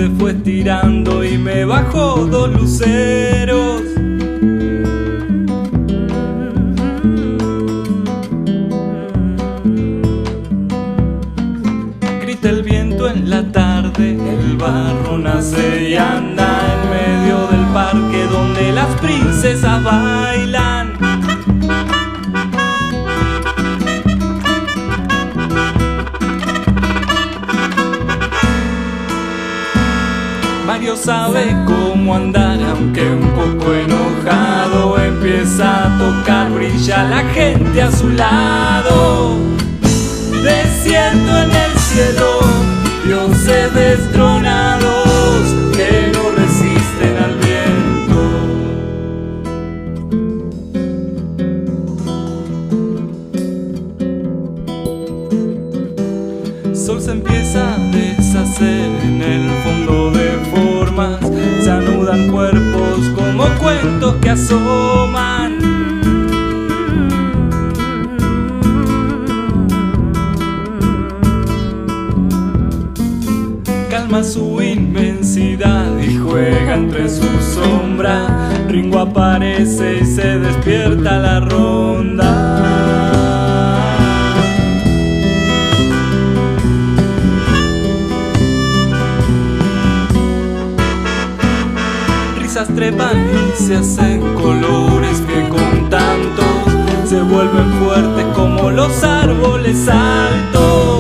se fue estirando y me bajó 2 luceros. Grita el viento en la tarde, el barro nace y anda en medio del parque donde las princesas bailan. Mario sabe cómo andar, aunque un poco enojado. Empieza a tocar, brilla la gente a su lado. Desierto en el cielo, dioses destronados que no resisten al viento. Sol se empieza a deshacer en el fondo de formas, se anudan cuerpos como cuentos que asoman. Calma su inmensidad y juega entre sus sombras. Ringo aparece y se despierta la ronda. Trepan y se hacen colores que con tanto se vuelven fuertes como los árboles altos.